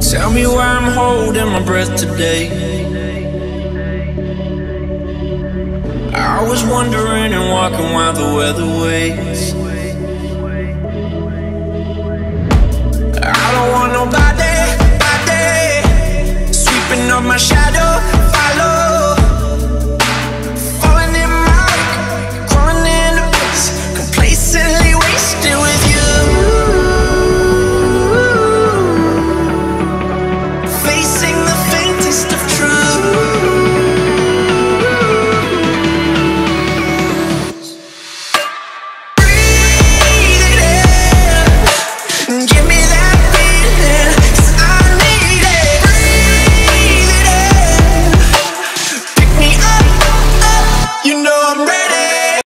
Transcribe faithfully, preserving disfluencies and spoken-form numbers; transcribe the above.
Tell me why I'm holding my breath today. I was wondering and walking while the weather waits.